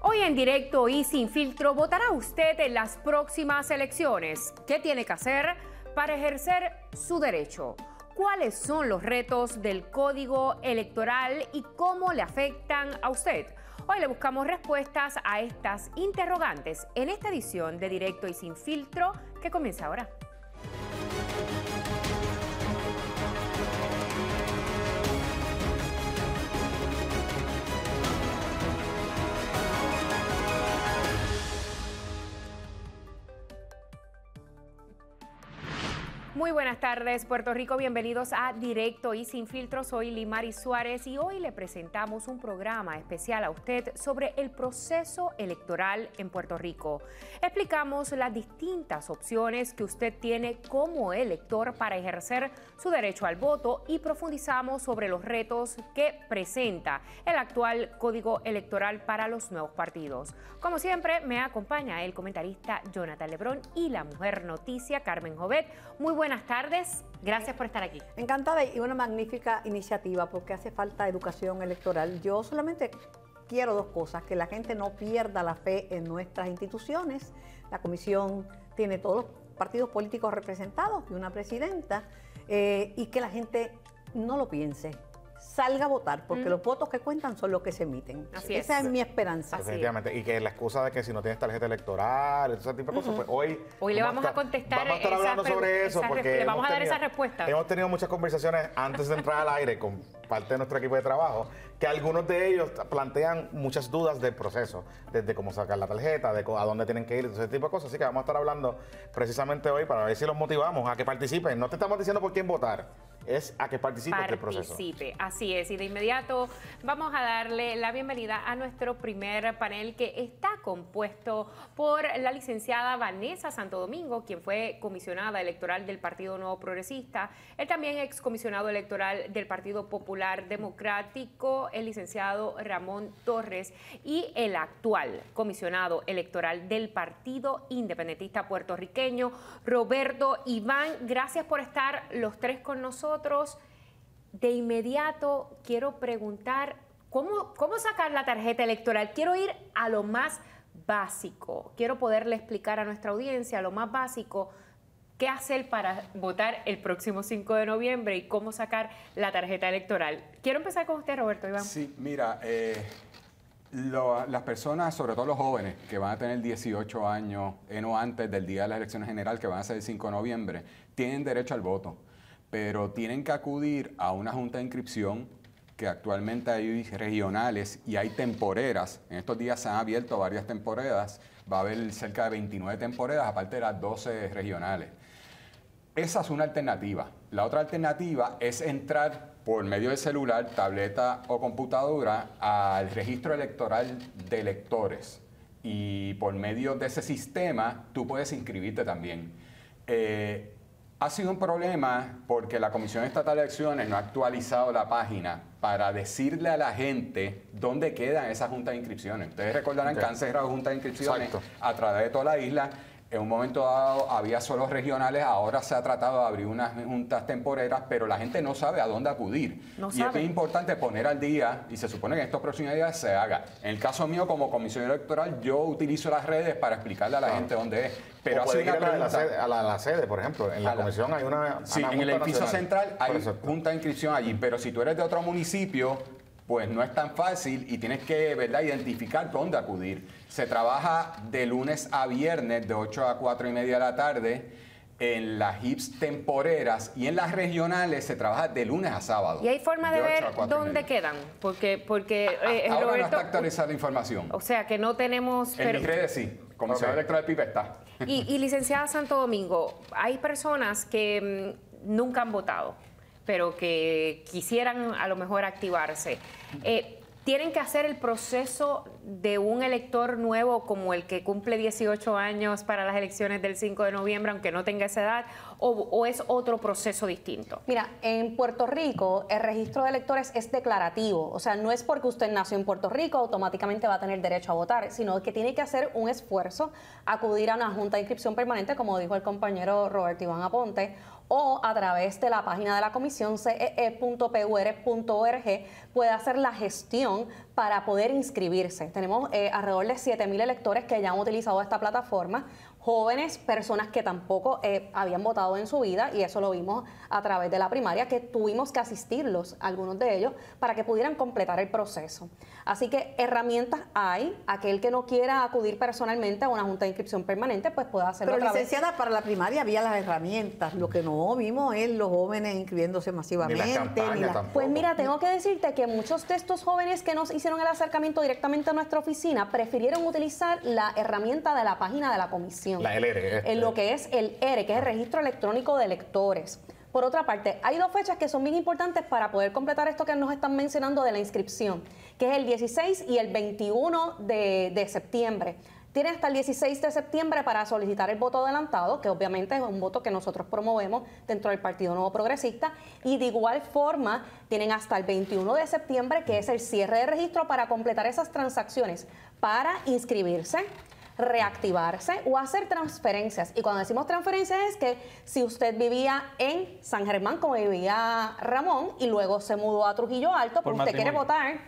Hoy en directo y sin filtro, ¿votará usted en las próximas elecciones? ¿Qué tiene que hacer para ejercer su derecho? ¿Cuáles son los retos del Código Electoral y cómo le afectan a usted? Hoy le buscamos respuestas a estas interrogantes en esta edición de Directo y Sin Filtro que comienza ahora. Muy buenas tardes, Puerto Rico. Bienvenidos a Directo y Sin Filtro. Soy Limari Suárez y hoy le presentamos un programa especial a usted sobre el proceso electoral en Puerto Rico. Explicamos las distintas opciones que usted tiene como elector para ejercer su derecho al voto y profundizamos sobre los retos que presenta el actual Código Electoral para los nuevos partidos. Como siempre, me acompaña el comentarista Jonathan Lebrón y la mujer noticia Carmen Jovet. Muy buenas tardes, gracias por estar aquí. Encantada y una magnífica iniciativa porque hace falta educación electoral. Yo solamente quiero dos cosas: que la gente no pierda la fe en nuestras instituciones. La comisión tiene todos los partidos políticos representados y una presidenta, y que la gente no lo piense. Salga a votar, porque los votos que cuentan son los que se emiten. Esa es mi esperanza. Definitivamente. Y que la excusa de que si no tienes tarjeta electoral, ese tipo de cosas, pues hoy le vamos a contestar. Vamos a estar hablando sobre eso, porque le vamos a dar esa respuesta. Hemos tenido muchas conversaciones antes de entrar al aire con parte de nuestro equipo de trabajo, que algunos de ellos plantean muchas dudas del proceso, desde cómo sacar la tarjeta, de a dónde tienen que ir, ese tipo de cosas. Así que vamos a estar hablando precisamente hoy para ver si los motivamos a que participen. No te estamos diciendo por quién votar, es a que participe del proceso. Así es. Y de inmediato vamos a darle la bienvenida a nuestro primer panel, que está compuesto por la licenciada Vanessa Santo Domingo, quien fue comisionada electoral del Partido Nuevo Progresista, el también excomisionado electoral del Partido Popular Democrático, el licenciado Ramón Torres, y el actual comisionado electoral del Partido Independentista Puertorriqueño, Roberto Iván. Gracias por estar los tres con nosotros. De inmediato quiero preguntar, ¿cómo sacar la tarjeta electoral? Quiero ir a lo más básico. Quiero poderle explicar a nuestra audiencia lo más básico, qué hacer para votar el próximo 5 de noviembre y cómo sacar la tarjeta electoral. Quiero empezar con usted, Roberto Iván. Sí, mira, las personas, sobre todo los jóvenes, que van a tener 18 años o antes del día de las elecciones generales, que van a ser el 5 de noviembre, tienen derecho al voto, pero tienen que acudir a una junta de inscripción, que actualmente hay regionales y hay temporeras. En estos días se han abierto varias temporadas, va a haber cerca de 29 temporadas, aparte de las 12 regionales. Esa es una alternativa. La otra alternativa es entrar por medio del celular, tableta o computadora al registro electoral de electores, y por medio de ese sistema tú puedes inscribirte también. Ha sido un problema porque la Comisión Estatal de Elecciones no ha actualizado la página para decirle a la gente dónde quedan esas juntas de inscripciones. Ustedes recordarán que han cerrado juntas de inscripciones a través de toda la isla. En un momento dado había solo regionales, ahora se ha tratado de abrir unas juntas temporeras, pero la gente no sabe a dónde acudir. Y es importante poner al día, y se supone que en estos próximos días se haga. En el caso mío, como comisionado electoral, yo utilizo las redes para explicarle a la gente dónde es. Pero puede ir a la sede, por ejemplo. En la comisión hay una en el edificio central hay junta de inscripción allí, pero si tú eres de otro municipio, pues no es tan fácil y tienes que, ¿verdad?, identificar dónde acudir. Se trabaja de lunes a viernes de 8 a 4 y media de la tarde en las HIPS temporeras, y en las regionales se trabaja de lunes a sábado. ¿Y hay forma de ver dónde quedan? Porque ahora Roberto, no está actualizada la información. O sea, que no tenemos... En mis redes sí. Comisión Electoral del PIB está. Y licenciada Santo Domingo, hay personas que nunca han votado, pero que quisieran a lo mejor activarse. ¿Tienen que hacer el proceso de un elector nuevo como el que cumple 18 años para las elecciones del 5 de noviembre, aunque no tenga esa edad, o es otro proceso distinto? Mira, en Puerto Rico el registro de electores es declarativo, o sea, no es porque usted nació en Puerto Rico automáticamente va a tener derecho a votar, sino que tiene que hacer un esfuerzo, acudir a una junta de inscripción permanente, como dijo el compañero Roberto Iván Aponte, o a través de la página de la comisión cee.pur.org puede hacer la gestión para poder inscribirse. Tenemos alrededor de 7.000 electores que ya han utilizado esta plataforma, jóvenes, personas que tampoco habían votado en su vida, y eso lo vimos a través de la primaria, que tuvimos que asistirlos, algunos de ellos, para que pudieran completar el proceso. Así que herramientas hay. Aquel que no quiera acudir personalmente a una junta de inscripción permanente, pues puede hacerlo. Pero licenciada, para la primaria había las herramientas. Lo que no vimos es los jóvenes inscribiéndose masivamente. Ni las campañas tampoco. Pues mira, tengo que decirte que muchos de estos jóvenes que nos hicieron el acercamiento directamente a nuestra oficina prefirieron utilizar la herramienta de la página de la comisión. La LR. En lo que es el ERE, que es el Registro Electrónico de Electores. Por otra parte, hay dos fechas que son bien importantes para poder completar esto que nos están mencionando de la inscripción, que es el 16 y el 21 de septiembre. Tienen hasta el 16 de septiembre para solicitar el voto adelantado, que obviamente es un voto que nosotros promovemos dentro del Partido Nuevo Progresista, y de igual forma tienen hasta el 21 de septiembre, que es el cierre de registro, para completar esas transacciones, para inscribirse, reactivarse o hacer transferencias. Y cuando decimos transferencias es que si usted vivía en San Germán, como vivía Ramón, y luego se mudó a Trujillo Alto, pues usted quiere votar.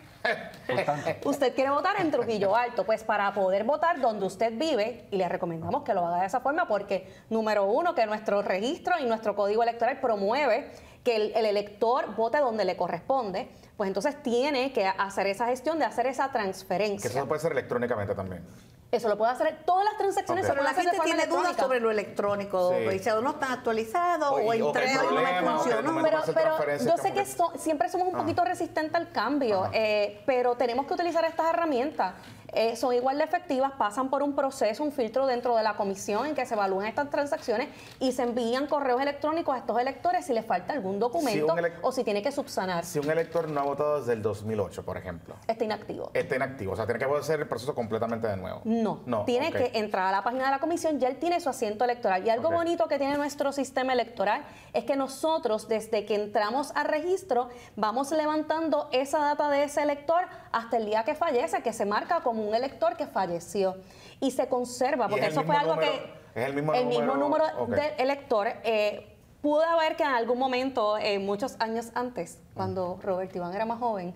Usted quiere votar en Trujillo Alto, pues para poder votar donde usted vive, y le recomendamos que lo haga de esa forma, porque número uno, que nuestro registro y nuestro código electoral promueve que el elector vote donde le corresponde, pues entonces tiene que hacer esa gestión de hacer esa transferencia. Que eso puede ser electrónicamente también. Eso lo puede hacer, todas las transacciones se Pero pueden la hacer de gente forma tiene dudas electrónica. sobre lo electrónico. Sí. Dice, o no están actualizados, o O que hay entré o no me problemas, o que funcionó. no me Pero hacer yo transferencias sé que como siempre somos un poquito resistentes al cambio, pero tenemos que utilizar estas herramientas. Son igual de efectivas, pasan por un proceso, un filtro dentro de la comisión en que se evalúan estas transacciones y se envían correos electrónicos a estos electores si les falta algún documento o si tiene que subsanar. Si un elector no ha votado desde el 2008, por ejemplo, Está inactivo. está inactivo, o sea, tiene que hacer el proceso completamente de nuevo. No, tiene ok. que entrar a la página de la comisión, ya él tiene su asiento electoral. Y algo Ok. bonito que tiene nuestro sistema electoral es que nosotros, desde que entramos al registro, vamos levantando esa data de ese elector hasta el día que fallece, que se marca como un elector que falleció. Y se conserva, ¿Y porque es el eso fue mismo algo número? que... ¿Es el mismo mismo número Ok. de electores. Pudo haber que en algún momento, muchos años antes, cuando Robert Iván era más joven,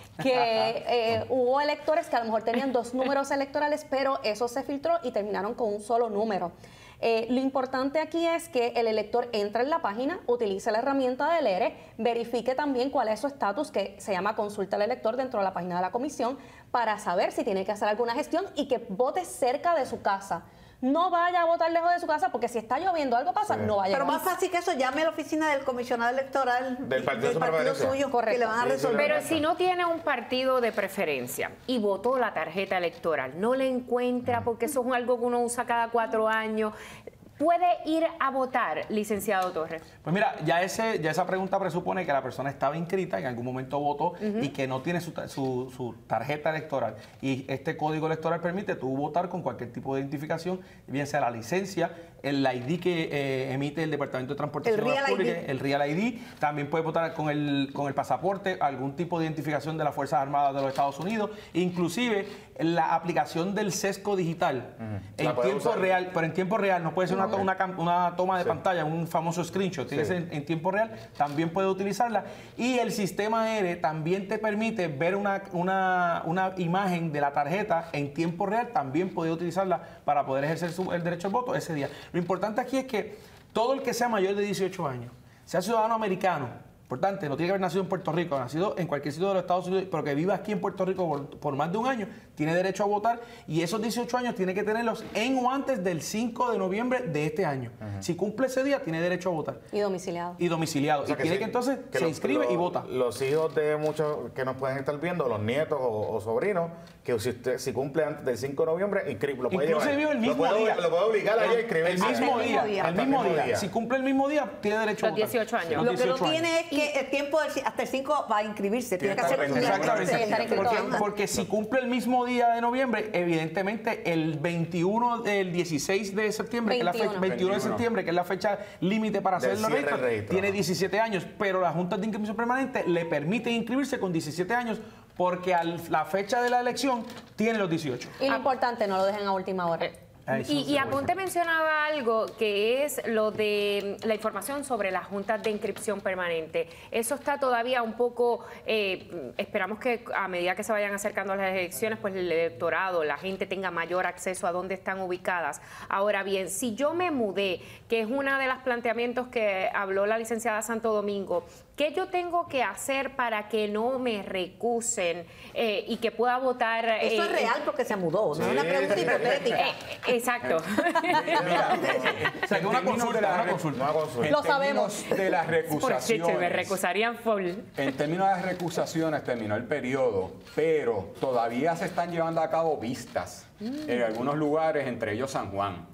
que hubo electores que a lo mejor tenían dos números electorales, pero eso se filtró y terminaron con un solo número. Lo importante aquí es que el elector entre en la página, utilice la herramienta del ERE, verifique también cuál es su estatus, que se llama consulta al elector dentro de la página de la comisión, para saber si tiene que hacer alguna gestión y que vote cerca de su casa. No vaya a votar lejos de su casa, porque si está lloviendo, algo pasa, no vaya a Pero llegar. más fácil que eso, llame a la oficina del comisionado electoral Del partido de su preferencia. suyo, Correcto. que le van a Sí, sí, resolver. Pero si no tiene un partido de preferencia y votó la tarjeta electoral, no le encuentra, porque eso es algo que uno usa cada 4 años, ¿puede ir a votar, licenciado Torres? Pues mira, ya esa pregunta presupone que la persona estaba inscrita, en algún momento votó y que no tiene su tarjeta electoral. Y este código electoral permite tú votar con cualquier tipo de identificación, bien sea la licencia, el ID que emite el Departamento de Transportación El Real Pública, ID. el Real ID. También puede votar con el pasaporte, algún tipo de identificación de las Fuerzas Armadas de los Estados Unidos, inclusive la aplicación del sesgo digital La en puede tiempo usar. real, pero en tiempo real no puede ser una toma de Sí. pantalla, un famoso screenshot, tiene que Sí. ser en tiempo real, también puede utilizarla. Y el sistema ERE también te permite ver una imagen de la tarjeta en tiempo real, también puede utilizarla para poder ejercer el derecho al voto ese día. Lo importante aquí es que todo el que sea mayor de 18 años, sea ciudadano americano, importante, no tiene que haber nacido en Puerto Rico, nacido en cualquier sitio de los Estados Unidos, pero que viva aquí en Puerto Rico por más de un año, tiene derecho a votar, y esos 18 años tiene que tenerlos en o antes del 5 de noviembre de este año. Si cumple ese día, tiene derecho a votar. Y domiciliado. Y domiciliado. O sea y tiene sí, que entonces se los- inscribe y vota. Los hijos de muchos que nos pueden estar viendo, los nietos o sobrinos, que si cumple antes del 5 de noviembre, lo puede Inclusive llevar. el mismo lo puede, día. Lo puede obligar a ella a El inscribirse. mismo día. día. El mismo día. Si cumple el mismo día, tiene derecho a Los votar. 18 años. Lo que no 18 años. tiene es que el tiempo hasta el 5 va a inscribirse. Tiene que que hacer estar una pendiente. Sí, estar inscrito Porque, antes. porque si cumple el mismo día de noviembre, evidentemente el 16 de septiembre, que es la fecha, 21 de 21. septiembre, que es la fecha límite para hacer Del los cierre registros, del registro, tiene ajá. 17 años, pero la Junta de Inscripción Permanente le permite inscribirse con 17 años porque a la fecha de la elección tiene los 18. Y lo importante, no lo dejen a última hora. Y Aponte mencionaba algo que es lo de la información sobre las juntas de inscripción permanente. Eso está todavía un poco, esperamos que a medida que se vayan acercando a las elecciones, pues el electorado, la gente tenga mayor acceso a dónde están ubicadas. Ahora bien, si yo me mudé, que es uno de los planteamientos que habló la licenciada Santo Domingo, ¿qué yo tengo que hacer para que no me recusen y que pueda votar? Eso es real porque se mudó, no es una pregunta hipotética. Exacto. Mira, O sea, que una consulta. Lo sabemos. De las Por cierto, me recusaciones. recusarían full. En términos de las recusaciones terminó el periodo, pero todavía se están llevando a cabo vistas en algunos lugares, entre ellos San Juan.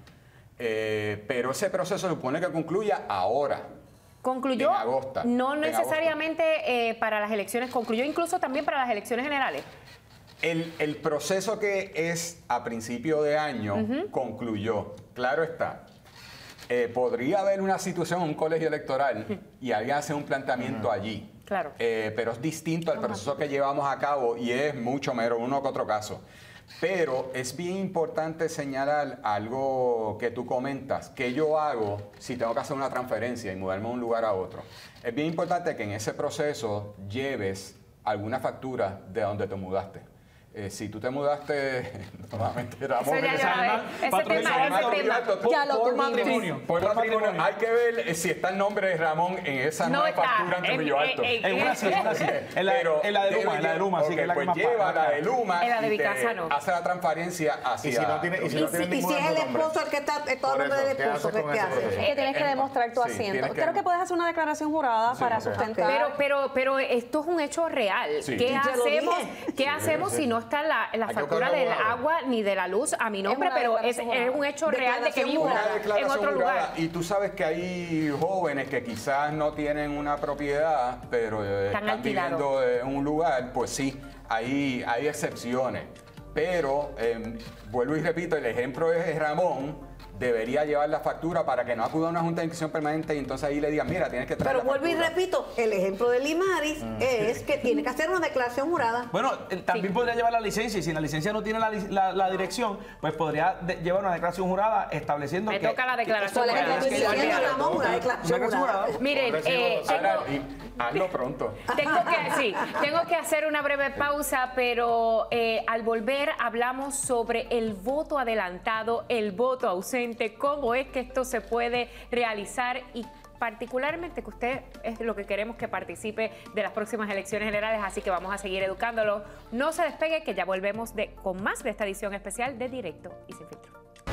Pero ese proceso se supone que concluya ahora. Concluyó, En agosto. no En necesariamente para las elecciones, concluyó incluso también para las elecciones generales. El proceso que es a principio de año concluyó. Claro está. Podría haber una situación en un colegio electoral y alguien hace un planteamiento allí. Claro. Pero es distinto al proceso que llevamos a cabo y es mucho menos uno que otro caso. Pero es bien importante señalar algo que tú comentas, que yo hago si tengo que hacer una transferencia y mudarme de un lugar a otro. Es bien importante que en ese proceso lleves alguna factura de donde te mudaste. Si tú te mudaste, nuevamente Ramón, Eso ya además, ese tema, Ya lo por tuvimos. matrimonio. por matrimonio, hay que ver si está el nombre de Ramón en esa No nueva está. factura en Trujillo Alto. En una sí, en una sí. En la de Luma, sí, que es la que pues más lleva paga. la de Luma En la de y te Vicasa no. hace la transferencia hacia... Y si no tiene, Y si es el esposo el que está, todo el nombre del esposo, ¿qué hace? Que tienes que demostrar tu Sí, asiento. tienes que- Creo que puedes hacer una declaración jurada para sustentar. Pero esto es un hecho real. Sí. ¿Qué Yo lo hacemos, dije. ¿qué hacemos si no está la que factura buscar del abogado. agua ni de la luz a mi nombre? una Pero es declaración un hecho real de que vivo jurada. Una en declaración otro jurada. lugar. Y tú sabes que hay jóvenes que quizás no tienen una propiedad, pero están alquilados. viviendo en un lugar, pues sí, hay excepciones. Pero, vuelvo y repito, el ejemplo es Ramón. Debería llevar la factura para que no acuda a una junta de inscripción permanente y entonces ahí le digan, mira, tienes que traer Pero la vuelvo y factura. repito, el ejemplo de Limaris es que tiene que hacer una declaración jurada. Bueno, también podría llevar la licencia y si la licencia no tiene la dirección, pues podría llevar una declaración jurada estableciendo Me que... toca la declaración Eso le jurada. estoy diciendo, Ramón, una declaración jurada. Miren, Ahora, hazlo pronto. tengo que hacer una breve pausa, pero al volver hablamos sobre el voto adelantado, el voto ausente, cómo es que esto se puede realizar y particularmente que usted es lo que queremos que participe de las próximas elecciones generales, así que vamos a seguir educándolo. No se despegue, que ya volvemos con más de esta edición especial de Directo y Sin Filtro.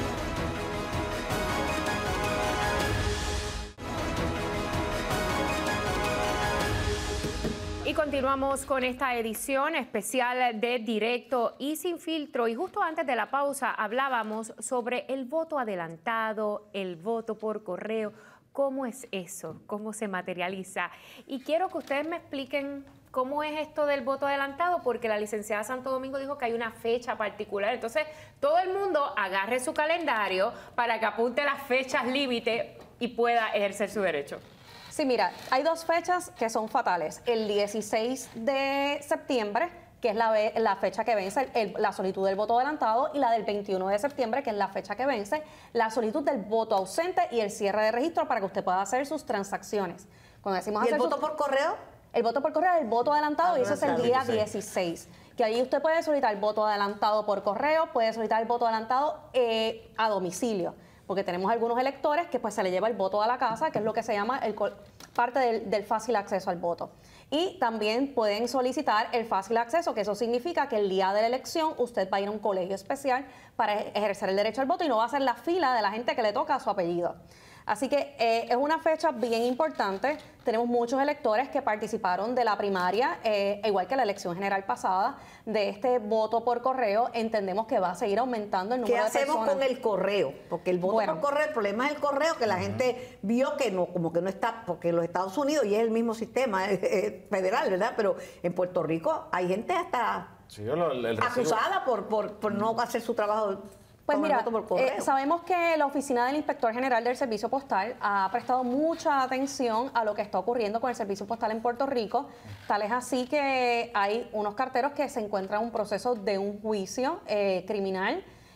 Y continuamos con esta edición especial de Directo y Sin Filtro. Y justo antes de la pausa hablábamos sobre el voto adelantado, el voto por correo. ¿Cómo es eso? ¿Cómo se materializa? Y quiero que ustedes me expliquen cómo es esto del voto adelantado, porque la licenciada Santo Domingo dijo que hay una fecha particular. Entonces, todo el mundo agarre su calendario para que apunte las fechas límite y pueda ejercer su derecho. Sí, mira, hay dos fechas que son fatales. El 16 de septiembre, que es la fecha que vence la solicitud del voto adelantado, y la del 21 de septiembre, que es la fecha que vence la solicitud del voto ausente y el cierre de registro para que usted pueda hacer sus transacciones. Cuando decimos ¿Y el hacer voto por correo? El voto por correo es el voto adelantado y eso es el día 16. 16. Que ahí usted puede solicitar el voto adelantado por correo, puede solicitar el voto adelantado a domicilio. Porque tenemos algunos electores que pues se le lleva el voto a la casa, que es lo que se llama parte del fácil acceso al voto. Y también pueden solicitar el fácil acceso, que eso significa que el día de la elección usted va a ir a un colegio especial para ejercer el derecho al voto y no va a hacer la fila de la gente que le toca a su apellido. Así que es una fecha bien importante. Tenemos muchos electores que participaron de la primaria, igual que la elección general pasada, de este voto por correo. Entendemos que va a seguir aumentando el número ¿Qué de hacemos personas. con el correo? Porque el voto Bueno. por correo, el problema es el correo, que la gente vio que no, como que no está, porque en los Estados Unidos, y es el mismo sistema federal, ¿verdad? Pero en Puerto Rico hay gente hasta Sí, el recibo. acusada por no hacer su trabajo. Pues con el mira, voto por correo. sabemos que la Oficina del Inspector General del Servicio Postal ha prestado mucha atención a lo que está ocurriendo con el Servicio Postal en Puerto Rico. Tal es así que hay unos carteros que se encuentran en un proceso de un juicio criminal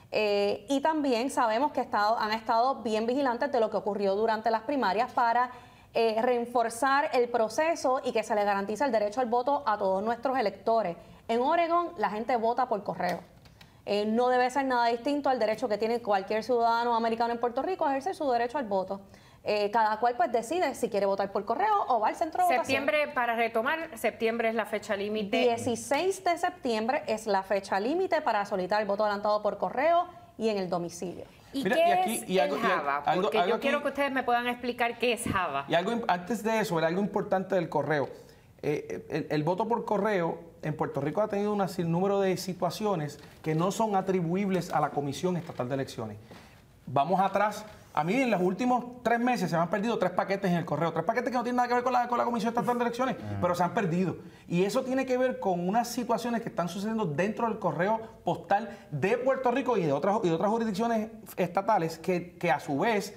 Y también sabemos que han estado bien vigilantes de lo que ocurrió durante las primarias para reforzar el proceso y que se le garantice el derecho al voto a todos nuestros electores. En Oregón la gente vota por correo. No debe ser nada distinto al derecho que tiene cualquier ciudadano americano en Puerto Rico a ejercer su derecho al voto. Cada cual pues decide si quiere votar por correo o va al centro de votación. Septiembre, para retomar, septiembre es la fecha límite. 16 de septiembre es la fecha límite para solicitar el voto adelantado por correo y en el domicilio. ¿Y Mira, qué y aquí- es y algo- el y Java? algo- Porque algo yo aquí- quiero que ustedes me puedan explicar qué es Java. Y algo antes de eso, algo importante del correo. El voto por correo en Puerto Rico ha tenido un sinnúmero de situaciones que no son atribuibles a la Comisión Estatal de Elecciones. Vamos atrás. A mí en los últimos 3 meses se me han perdido 3 paquetes en el correo. 3 paquetes que no tienen nada que ver con la Comisión Estatal de Elecciones, pero se han perdido. Y eso tiene que ver con unas situaciones que están sucediendo dentro del correo postal de Puerto Rico y de otras jurisdicciones estatales que a su vez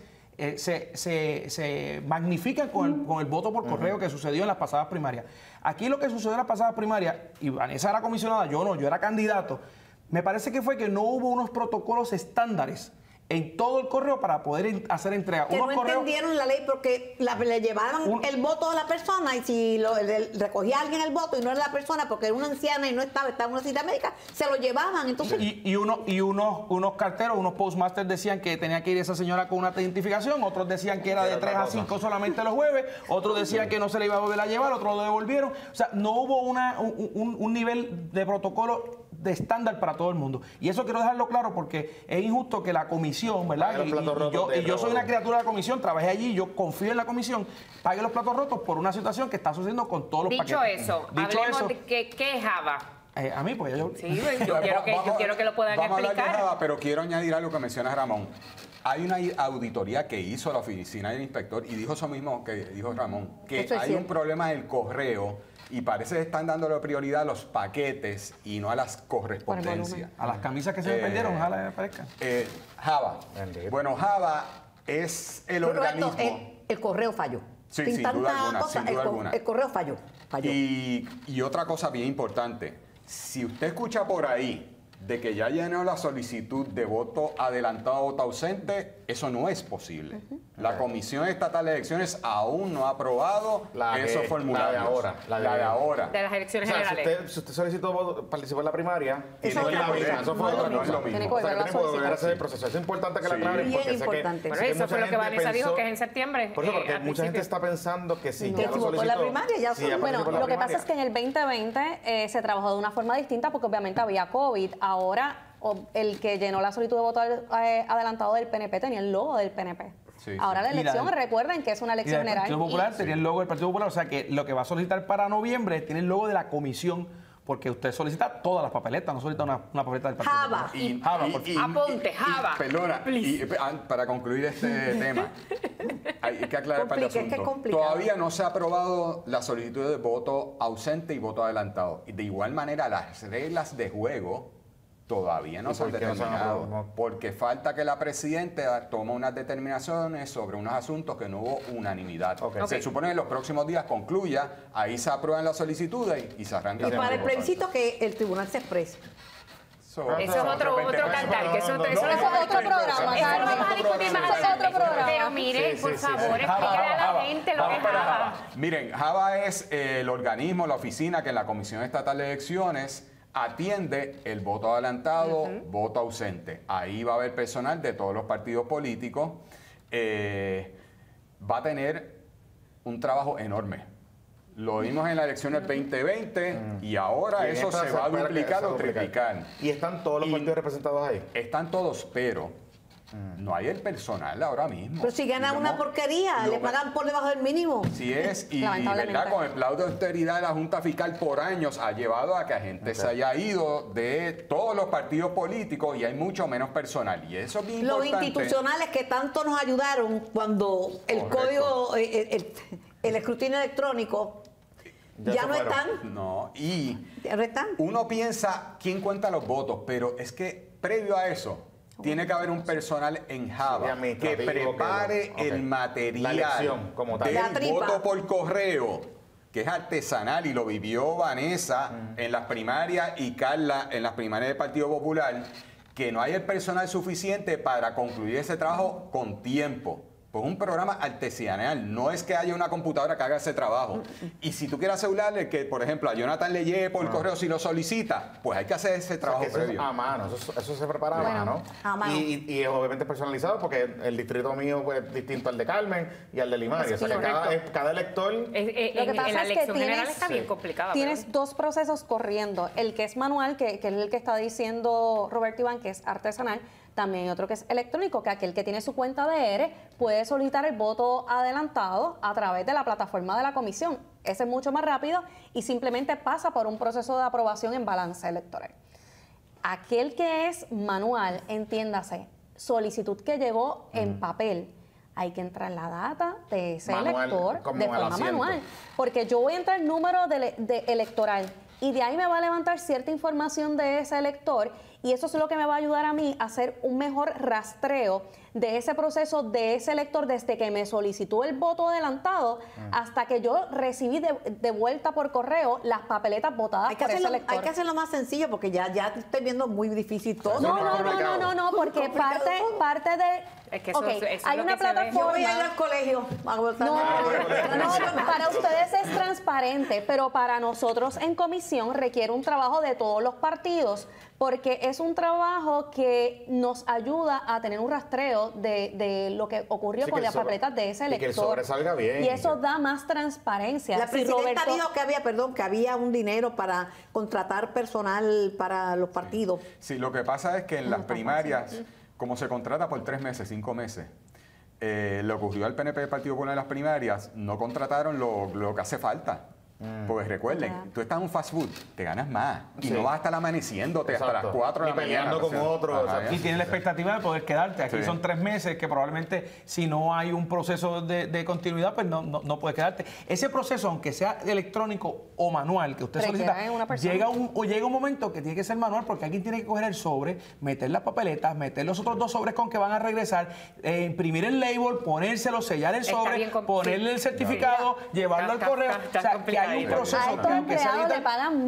se magnifican con el voto por correo que sucedió en las pasadas primarias. Aquí lo que sucedió en las pasadas primarias, y Vanessa era comisionada, yo no, yo era candidato, me parece que fue que no hubo unos protocolos estándares en todo el correo para poder hacer entrega. Que Unos no correos- entendieron la ley porque le llevaban el voto a la persona y si recogía alguien el voto y no era la persona porque era una anciana y no estaba en una cita médica, se lo llevaban. Entonces, unos carteros, unos postmasters decían que tenía que ir esa señora con una identificación, otros decían que era de 3 a 5 solamente los jueves, otros decían que no se le iba a volver a llevar, otros lo devolvieron. O sea, no hubo un nivel de protocolo de estándar para todo el mundo. Y eso quiero dejarlo claro porque es injusto que la comisión, ¿verdad? Pague los platos rotos Y yo soy una criatura de la comisión, trabajé allí, yo confío en la comisión, pague los platos rotos por una situación que está sucediendo con todos los Dicho paquetes. eso, Dicho hablemos eso, de qué es Java. a mí, pues yo... Sí, yo quiero que lo puedan Vamos a hablar de explicar. Java, pero quiero añadir algo que menciona Ramón. Hay una auditoría que hizo la oficina del inspector y dijo eso mismo que dijo Ramón, que Eso es hay cierto. un problema en el correo y parece que están dándole prioridad a los paquetes y no a las correspondencias. A las camisas que se me perdieron, ojalá aparezcan. Java. Bendito. Bueno, Java es el Roberto, organismo. el correo falló. Sí, Sin sin tanta duda alguna, cosa, sin duda alguna. el correo falló. Y otra cosa bien importante, si usted escucha por ahí de que ya llenó la solicitud de voto adelantado o voto ausente, eso no es posible. La Comisión Estatal de Elecciones aún no ha aprobado esos formularios. La de ahora. De las elecciones O sea, generales. si usted solicitó voto, participó en la primaria, Eso tiene es que otra ir a cosa. Eso fue No es otra lo cosa. mismo. Tiene que O sea, volver a que tiene que volver a hacer el solicitar. proceso. Es importante que la Sí. aclaren Bien porque sé importante. Bueno, sé que eso mucha fue lo que gente Vanessa dijo, pensó- que es en septiembre. Por eso, porque al mucha gente principio. está pensando que si No. ya Que lo si votó en solicitó... la primaria, ya sí, fue. ya Bueno, participó en la lo que pasa primaria. es que en el 2020 se trabajó de una forma distinta porque obviamente había COVID. Ahora el que llenó la solicitud de voto adelantado del PNP tenía el logo del PNP. Sí, Ahora sí. la elección, recuerden que es una Y elección del general. Partido Popular y- tenía el logo del Partido Popular, o sea que lo que va a solicitar para noviembre tiene el logo de la comisión, porque usted solicita todas las papeletas, no solicita una papeleta del Partido Java. Popular. Java, por favor. Apunte, Java. Perdona, para concluir este tema, hay que aclarar para el Complica, es que es asunto. complicado. Todavía no se ha aprobado la solicitud de voto ausente y voto adelantado. Y de igual manera, las reglas de juego todavía no ¿Y se han por qué no se han determinado. aprobado? Porque falta que la presidenta tome unas determinaciones sobre unos asuntos que no hubo unanimidad. Ok. Se supone que en los próximos días concluya, ahí se aprueban las solicitudes y se arranca. Y para el plebiscito que el tribunal se exprese. Eso es otro cantar, que eso es eso es otro programa, Eso lo Carmen. vamos a discutir más Eso es adelante. otro programa. Pero mire, Sí, por sí, sí, favor, sí. explícale a la Java, gente lo que es Java. Miren, Java es el organismo, la oficina que en la Comisión Estatal de Elecciones atiende el voto adelantado, voto ausente. Ahí va a haber personal de todos los partidos políticos. Va a tener un trabajo enorme. Lo vimos en la elección del 2020 y ahora Y en eso esta se va a espera que duplicar se o duplique. triplicar. Y están todos los Y- partidos representados ahí. Están todos, pero no hay el personal ahora mismo. Pero si ganan una Digamos, porquería, lo le que- pagan por debajo del mínimo. Sí es, y Lamentablemente. ¿verdad? Con el plan de austeridad de la Junta Fiscal por años ha llevado a que la gente se haya ido de todos los partidos políticos y hay mucho menos personal. Y eso es bien Los importante. institucionales que tanto nos ayudaron cuando el Correcto. código, el escrutinio electrónico, Ya ya se no fueron. están. No, y Ya no están. uno piensa quién cuenta los votos, pero es que previo a eso tiene que haber un personal en Sí, Java que administrativo, prepare ok. el material La elección como tal. La del tripa. voto por correo, que es artesanal y lo vivió Vanessa en las primarias y Carla en las primarias del Partido Popular. que no hay el personal suficiente para concluir ese trabajo con tiempo. Pues un programa artesanal, no es que haya una computadora que haga ese trabajo. Y si tú quieres asegurarle que, por ejemplo, a Jonathan le llegue por correo si lo solicita, pues hay que hacer ese trabajo eso previo. es a mano, eso se prepara a mano. a mano. Y es obviamente personalizado porque el distrito mío pues, es distinto al de Carmen y al de Limari. O sea, que cada elector... Lo que pasa en la es que elección general tienes, está bien complicada. tienes dos procesos corriendo. El que es manual, que es el que está diciendo Roberto Iván, que es artesanal. También hay otro que es electrónico, que aquel que tiene su cuenta de ERE puede solicitar el voto adelantado a través de la plataforma de la comisión. Ese es mucho más rápido y simplemente pasa por un proceso de aprobación en balance electoral. Aquel que es manual, entiéndase, solicitud que llegó en papel, hay que entrar la data de ese Manual, elector como de al forma asiento. manual. Porque yo voy a entrar el número de electoral y de ahí me va a levantar cierta información de ese elector y eso es lo que me va a ayudar a mí a hacer un mejor rastreo de ese proceso de ese elector desde que me solicitó el voto adelantado hasta que yo recibí de vuelta por correo las papeletas votadas por ese elector. Hay que hacerlo más sencillo porque ya estoy viendo muy difícil todo. No, porque parte de... Es que eso es hay lo una que se ve. plataforma... Yo voy a ir al colegio. No, para ustedes es transparente, pero para nosotros en comisión requiere un trabajo de todos los partidos, porque es un trabajo que nos ayuda a tener un rastreo de lo que ocurrió Sí, con que las el sobre- papeletas de ese y que el elector. sobre salga bien. Y eso da más transparencia. La Si presidenta Roberto- dijo que había un dinero para contratar personal para los partidos. Sí, lo que pasa es que en las primarias, como se contrata por 3 meses, 5 meses, le ocurrió al PNP del Partido Popular en las primarias, no contrataron lo que hace falta. Porque recuerden, tú estás en un fast food, te ganas más. Y Sí. no vas a estar amaneciéndote hasta Exacto. las 4 de Ni la mañana. peleando con otro, Ajá, exacto. Y tienes la expectativa de poder quedarte. Aquí Sí. son 3 meses que probablemente si no hay un proceso de continuidad, pues no puedes quedarte. Ese proceso, aunque sea electrónico o manual que usted Requiere solicita, una persona. llega un momento que tiene que ser manual porque alguien tiene que coger el sobre, meter las papeletas, meter los otros 2 sobres con que van a regresar, imprimir el label, ponérselo, sellar el Está sobre, bien ponerle el certificado, llevarlo al correo. está O sea, que hay un complicadito. proceso A que estos aunque sea empleados le digital, pagan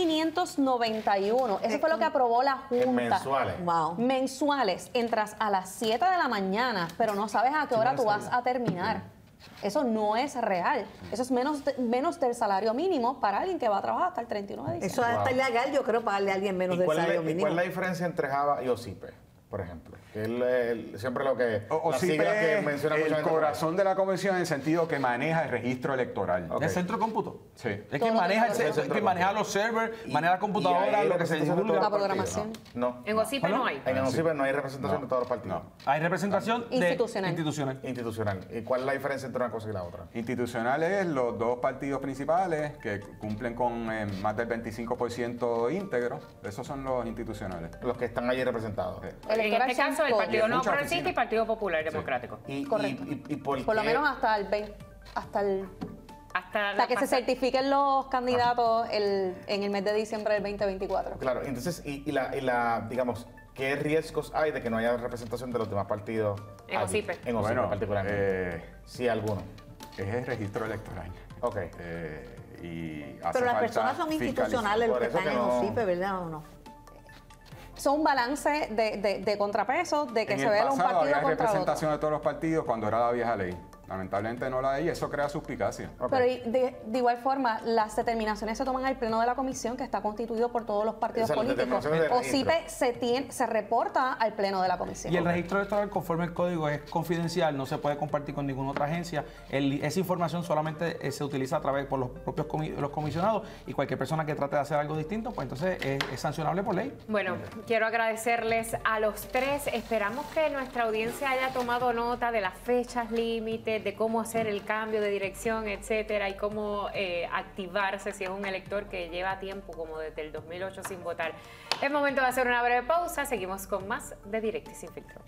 1.591. Eso fue lo que aprobó la Junta. mensuales. Wow. Mensuales. Entras a las 7 de la mañana, pero no sabes a qué hora tú vas a terminar. Eso no es real. Eso es menos del salario mínimo para alguien que va a trabajar hasta el 31 de Eso diciembre. está ilegal, yo creo, pagarle a alguien menos ¿Y del cuál, salario y mínimo. cuál es la diferencia entre Java y OSIPE, por ejemplo? Que siempre lo que... O las sí, siglas que menciona mucha el gente. corazón de la comisión en el sentido que maneja el registro electoral. Ok. el centro de cómputo. Sí. Es Todo que maneja, lo el que- centro, que maneja los servers, Y- maneja la y computadora, hay lo que se representación de divulga. todos los La programación. partidos. No. En OSIPE no hay. En OSIPE no hay representación de todos los partidos. Hay representación Institucional. institucional. Institucional. ¿Y cuál es la diferencia entre una cosa y la otra? Institucionales, los 2 partidos principales que cumplen con más del 25% íntegro, esos son los institucionales. Los que están allí representados. En Electoral este caso, el son Partido todos. No Muchas Progresista y oficinas. Partido Popular Democrático. Correcto. ¿Y por Por lo qué? menos hasta el 20, hasta que se pasa- certifiquen los candidatos en el mes de diciembre del 2024. Claro, entonces, digamos, ¿qué riesgos hay de que no haya representación de los demás partidos? En allí? OSIPE. En OSIPE Bueno, particularmente. Sí, alguno. Es el registro electoral. Ok. Y hace Pero las falta personas son fiscalizar. institucionales los Por que eso están que en no- OSIPE, ¿verdad o no? Son un balance de contrapesos, de que En se el vea un pasado partido había contra otro. representación de todos los partidos cuando era la vieja ley. Lamentablemente no la hay y eso crea suspicacia. Ok. Pero de igual forma, las determinaciones se toman al pleno de la comisión, que está constituido por todos los partidos Esas políticos. determinaciones de OSIPE se reporta al pleno de la comisión. Y el registro electoral, conforme el código, es confidencial, no se puede compartir con ninguna otra agencia. Esa información solamente se utiliza a través por los propios los comisionados y cualquier persona que trate de hacer algo distinto, pues entonces es sancionable por ley. Bueno, quiero agradecerles a los 3. Esperamos que nuestra audiencia haya tomado nota de las fechas límites, de cómo hacer el cambio de dirección, etcétera, y cómo activarse si es un elector que lleva tiempo, como desde el 2008, sin votar. Es momento de hacer una breve pausa. Seguimos con más de Directo y Sin Filtro.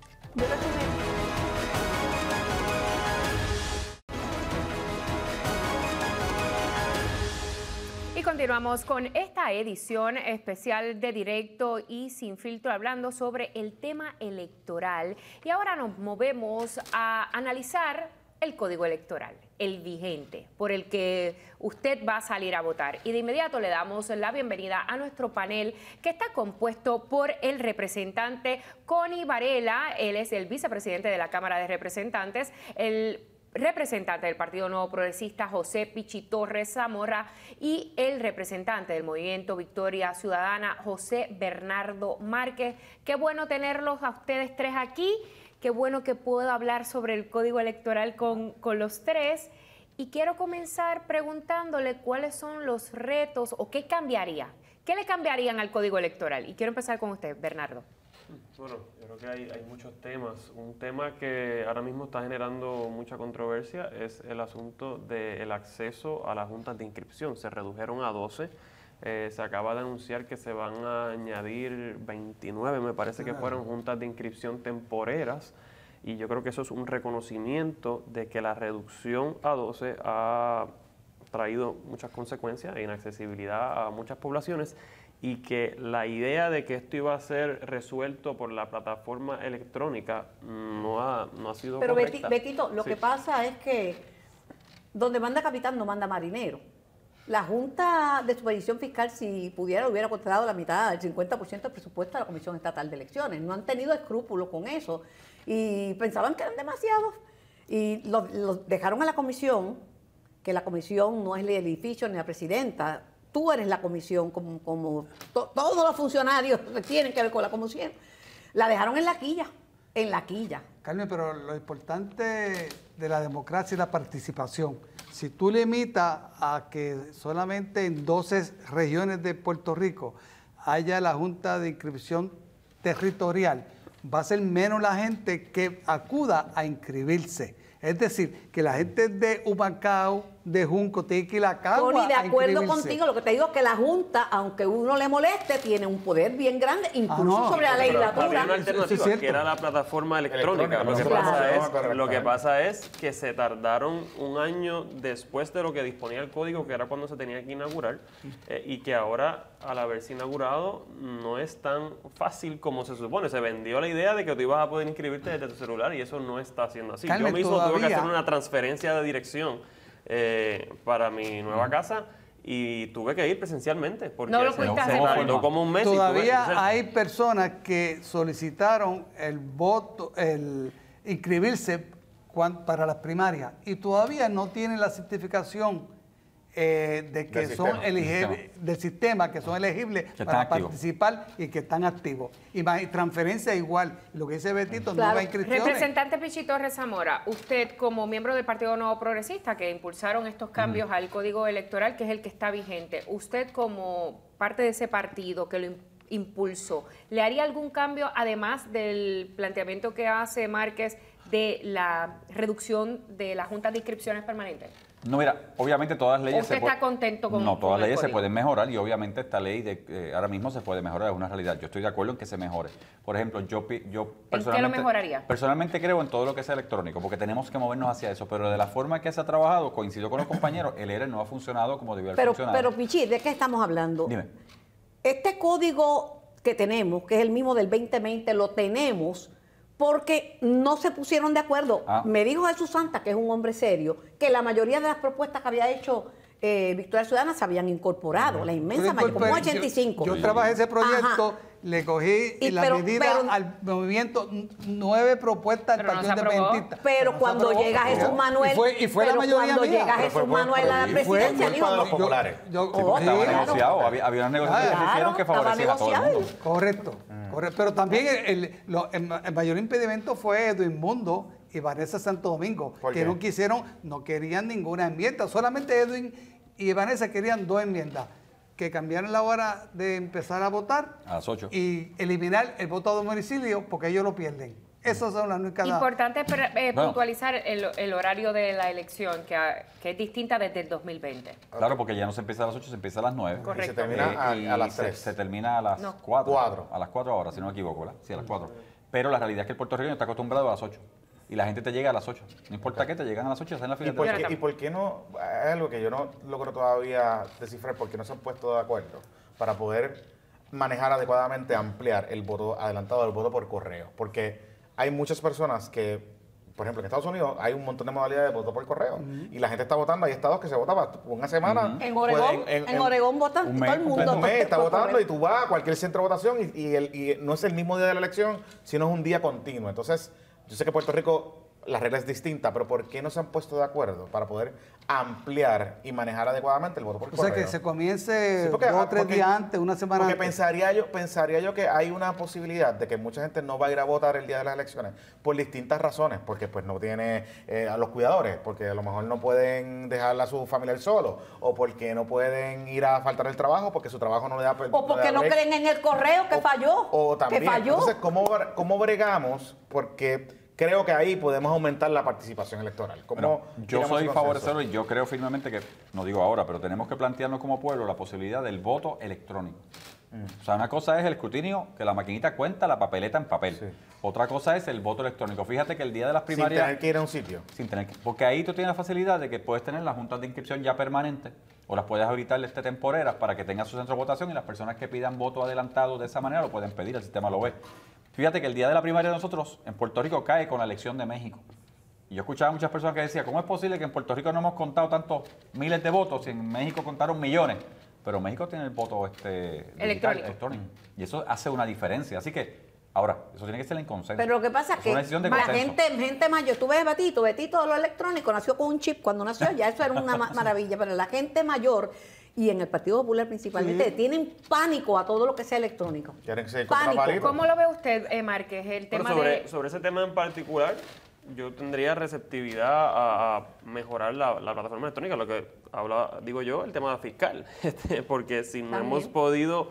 Y continuamos con esta edición especial de Directo y Sin Filtro, hablando sobre el tema electoral. Y ahora nos movemos a analizar el Código Electoral, el vigente, por el que usted va a salir a votar. Y de inmediato le damos la bienvenida a nuestro panel, que está compuesto por el representante Connie Varela, él es el vicepresidente de la Cámara de Representantes, el representante del Partido Nuevo Progresista, José Pichi Torres Zamora, y el representante del Movimiento Victoria Ciudadana, José Bernardo Márquez. Qué bueno tenerlos a ustedes tres aquí. Qué bueno que puedo hablar sobre el Código Electoral con los tres. Y quiero comenzar preguntándole cuáles son los retos o qué cambiaría. ¿Qué le cambiarían al Código Electoral? Y quiero empezar con usted, Bernardo. Bueno, yo creo que hay muchos temas. Un tema que ahora mismo está generando mucha controversia es el asunto del acceso a las juntas de inscripción. Se redujeron a 12. Se acaba de anunciar que se van a añadir 29, me parece que fueron juntas de inscripción temporeras, y yo creo que eso es un reconocimiento de que la reducción a 12 ha traído muchas consecuencias e inaccesibilidad a muchas poblaciones, y que la idea de que esto iba a ser resuelto por la plataforma electrónica no ha sido correcta. Pero Betito, lo que pasa es que donde manda capitán no manda marinero. La Junta de Supervisión Fiscal, si pudiera, hubiera contratado la mitad, el 50% del presupuesto de la Comisión Estatal de Elecciones. No han tenido escrúpulos con eso y pensaban que eran demasiados y los dejaron a la comisión, que la comisión no es el edificio ni la presidenta. Tú eres la comisión, como todos los funcionarios que tienen que ver con la comisión. La dejaron en la quilla, Carmen, pero lo importante de la democracia es la participación. Si tú limitas a que solamente en 12 regiones de Puerto Rico haya la Junta de Inscripción Territorial, va a ser menos la gente que acuda a inscribirse. Es decir, que la gente de Humacao, de Junco, tiene que ir a Cagua Tony, de a acuerdo inscribirse. contigo, lo que te digo es que la Junta, aunque uno le moleste, tiene un poder bien grande, incluso sobre la Pero legislatura. había una alternativa, Sí, es que era la plataforma electrónica. Lo que, pasa es que se tardaron un año después de lo que disponía el código, que era cuando se tenía que inaugurar, y que ahora, al haberse inaugurado, no es tan fácil como se supone. Se vendió la idea de que tú ibas a poder inscribirte desde tu celular, y eso no está siendo así. Carmen, yo mismo tuve que todavía hacer una transferencia de dirección para mi nueva casa, y tuve que ir presencialmente porque No lo se pudiste hacer. tardó como un mes. y tuve que Todavía hacer- hay personas que solicitaron el voto, el inscribirse para las primarias y todavía no tienen la certificación de que Del son sistema. elegibles del sistema, que son elegibles están para activos. participar y que están activos. Y transferencia igual, lo que dice Betito, Claro. nuevas inscripciones. Representante Pichi Torres Zamora, usted como miembro del Partido Nuevo Progresista que impulsaron estos cambios al Código Electoral, que es el que está vigente, usted como parte de ese partido que lo impulsó, ¿le haría algún cambio además del planteamiento que hace Márquez de la reducción de la Junta de Inscripciones Permanentes? No, mira, obviamente todas las leyes ¿Usted está contento con No, con todas el las leyes se código? pueden mejorar y obviamente esta ley ahora mismo se puede mejorar, es una realidad. Yo estoy de acuerdo en que se mejore. Por ejemplo, yo personalmente... mejoraría? Personalmente creo en todo lo que sea electrónico, porque tenemos que movernos hacia eso, pero de la forma que se ha trabajado, coincido con los compañeros, el ERE no ha funcionado como debió haber funcionado. Pero Pichi, ¿de qué estamos hablando? Dime. Este código que tenemos, que es el mismo del 2020, lo tenemos porque no se pusieron de acuerdo. Ah. Me dijo Jesús Santa, que es un hombre serio, que la mayoría de las propuestas que había hecho Victoria Ciudadana se habían incorporado, la inmensa mayoría, como 85. Yo trabajé ese proyecto, Ajá. le cogí Y la pero- medida pero- al movimiento, 9 propuestas del Pero no se Partido aprobó. Independentista. Pero No se cuando aprobó. llega Jesús Manuel, Y fue la pero mayoría cuando mía. llega Pero Jesús fue por- Manuel a la y fue presidencia, por dijo, culpa de los no. populares. Porque estaba claro. negociado, había unas negociaciones que se hicieron que Claro, favorecían a todo el estaba mundo. negociado. Correcto, correcto. Pero también el mayor impedimento fue Edwin Mundo y Vanessa Santo Domingo, ¿Por que qué? no querían ninguna enmienda. Solamente Edwin y Vanessa querían 2 enmiendas. Que cambiaran la hora de empezar a votar A las 8. y eliminar el voto a domicilio porque ellos lo pierden. Esas son las únicas. Importante Bueno. puntualizar el horario de la elección, que es distinta desde el 2020. Claro, porque ya no se empieza a las 8, se empieza a las 9. Correcto. Y se termina Y a las se- 3. Se termina a las No. 4. Cuatro. A las 4 ahora, si no me equivoco, ¿verdad? Sí, a las 4. Pero la realidad es que el puertorriqueño está acostumbrado a las 8. Y la gente te llega a las 8. No importa qué, te llegan a las 8 y hacen la fila. ¿Y por, de qué, ¿Y por qué no? Es algo que yo no logro todavía descifrar, por qué no se han puesto de acuerdo para poder manejar adecuadamente, ampliar el voto adelantado del voto por correo. Porque hay muchas personas que por ejemplo, en Estados Unidos hay un montón de modalidades de voto por correo y la gente está votando. Hay estados que se vota para una semana. En Oregón, en Oregón votan todo el mundo. Un mes está por votando correo. y tú vas a cualquier centro de votación y no es el mismo día de la elección, sino es un día continuo. Entonces, yo sé que Puerto Rico la regla es distinta, pero ¿por qué no se han puesto de acuerdo para poder ampliar y manejar adecuadamente el voto por correo? O sea, que se comience Sí, porque- 2 o 3 porque- días antes, una semana Porque antes. pensaría yo que hay una posibilidad de que mucha gente no va a ir a votar el día de las elecciones por distintas razones, porque pues no tiene a los cuidadores, porque a lo mejor no pueden dejar a su familiar solo, o porque no pueden ir a faltar el trabajo porque su trabajo no le da O porque no break. creen en el correo que falló. O también, Que falló. entonces, ¿cómo bregamos? Porque creo que ahí podemos aumentar la participación electoral. Bueno, yo llegamos a soy ese favorecedor consenso? y yo creo firmemente que, no digo ahora, pero tenemos que plantearnos como pueblo la posibilidad del voto electrónico. O sea, una cosa es el escrutinio, que la maquinita cuenta la papeleta en papel. Sí. Otra cosa es el voto electrónico. Fíjate que el día de las Sin primarias... tener que ir a un sitio. Sin tener que, porque ahí tú tienes la facilidad de que puedes tener las juntas de inscripción ya permanentes o las puedes habilitar temporeras para que tengan su centro de votación y las personas que pidan voto adelantado de esa manera lo pueden pedir, el sistema lo ve. Fíjate que el día de la primaria de nosotros en Puerto Rico cae con la elección de México. Y yo escuchaba a muchas personas que decían, ¿cómo es posible que en Puerto Rico no hemos contado tantos miles de votos y en México contaron millones? Pero México tiene el voto digital, electrónico. Y eso hace una diferencia. Así que, ahora, eso tiene que ser en consenso. Pero lo que pasa es Es que una decisión de la consenso. gente mayor, tú ves a Betito lo electrónico, nació con un chip cuando nació, ya eso era una maravilla, pero la gente mayor y en el Partido Popular principalmente tienen pánico a todo lo que sea electrónico. Quieren que se contra Pánico. palito. ¿Cómo lo ve usted, Márquez, el tema Sobre ese tema en particular, yo tendría receptividad a mejorar la plataforma electrónica, lo que digo yo, el tema fiscal, porque si no También. hemos podido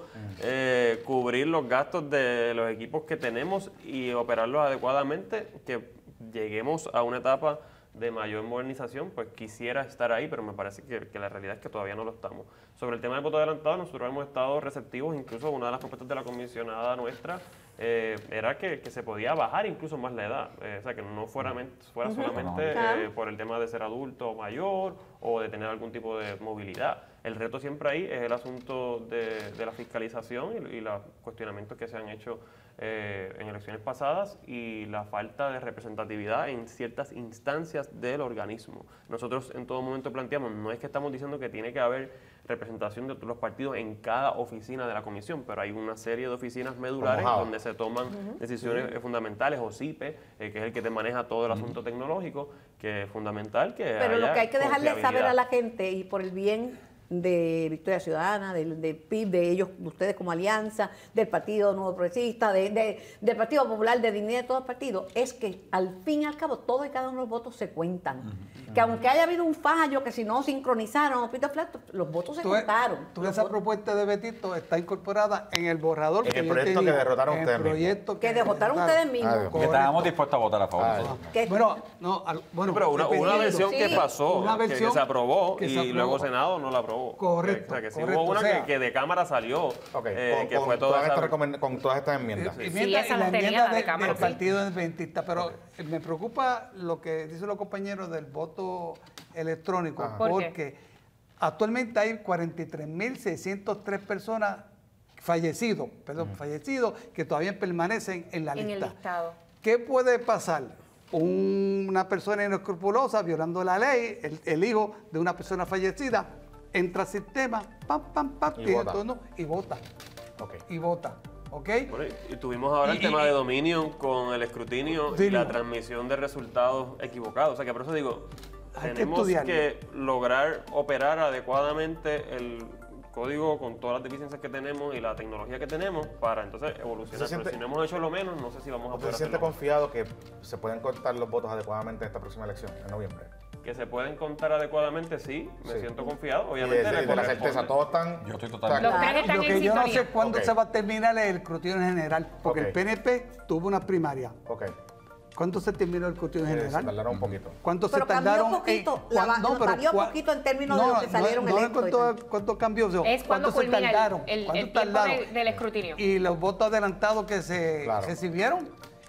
cubrir los gastos de los equipos que tenemos y operarlos adecuadamente, que lleguemos a una etapa de mayor modernización, pues quisiera estar ahí, pero me parece que la realidad es que todavía no lo estamos. Sobre el tema del voto adelantado, nosotros hemos estado receptivos, incluso una de las propuestas de la comisionada nuestra era que se podía bajar incluso más la edad, o sea, que no fuera solamente Claro. por el tema de ser adulto mayor o de tener algún tipo de movilidad. El reto siempre ahí es el asunto de la fiscalización y los cuestionamientos que se han hecho en elecciones pasadas y la falta de representatividad en ciertas instancias del organismo. Nosotros en todo momento planteamos, no es que estamos diciendo que tiene que haber representación de los partidos en cada oficina de la comisión, pero hay una serie de oficinas medulares Como Java. donde se toman decisiones fundamentales, o CIPE, que es el que te maneja todo el asunto tecnológico, que es fundamental que Pero lo haya que hay que dejarle saber confiabilidad. a la gente y por el bien de Victoria Ciudadana, del PIB, de ellos, de ustedes como alianza, del Partido Nuevo Progresista, del Partido Popular, de Dignidad de todos los partidos, es que al fin y al cabo todos y cada uno de los votos se cuentan. Que aunque haya habido un fallo, que si no sincronizaron o pito flat, los votos se contaron. Esa propuesta de Betito está incorporada en el borrador En el yo proyecto tenía, que derrotaron en el ustedes mismos. proyecto Que derrotaron ustedes mismos. Dios. Que estábamos dispuestos a votar a favor. Ah, nosotros. Que- Bueno, no, bueno, Pero una dependiendo. versión que Sí, pasó, una que versión se aprobó que se y aprobó. luego Senado no la aprobó. Correcto, O sea, que sí correcto, hubo una o sea, que de Cámara salió, Ok, que fue toda esa... con todas estas enmiendas. Y Sí, mientras- esa y la la tenía enmienda la de del Cámara, sí. Partido Adventista, pero me preocupa lo que dicen los compañeros del voto electrónico, Ajá. ¿Por qué? porque actualmente hay 43.603 personas fallecidos, que todavía permanecen en la en el lista. listado. ¿Qué puede pasar? Una persona inescrupulosa violando la ley, el hijo de una persona fallecida, entra al sistema, Y tiene vota. turno y vota. Ok. Y vota. ¿Ok? Bueno, y tuvimos ahora el tema de Dominion con el escrutinio y la transmisión de resultados equivocados. O sea que por eso digo, Hay que tenemos estudiarlo. que lograr operar adecuadamente el código con todas las deficiencias que tenemos y la tecnología que tenemos para entonces evolucionar. ¿Se siente- Pero si no hemos hecho lo menos, no sé si vamos a ¿Usted poder se siente hacerlo. confiado que se pueden contar los votos adecuadamente en esta próxima elección, en noviembre? Que se pueden contar adecuadamente, sí, me Sí. siento confiado. Y Obviamente de le la corresponde. certeza, todos están... Yo estoy totalmente- Los tres están Lo en que yo no sintonía. sé cuándo Ok. se va a terminar el escrutinio general, porque Ok. el PNP tuvo una primaria. Ok. ¿Cuánto se terminó el escrutinio Se general? tardaron un poquito. ¿Cuánto Pero se cambió tardaron? poquito, ¿cuán- varió poquito en términos de los que salieron electos y ¿Cuánto cambió? Es cuando ¿Cuánto se culmina tardaron? el ¿Cuánto tiempo tardaron? del escrutinio. Y los votos adelantados que se Claro. recibieron.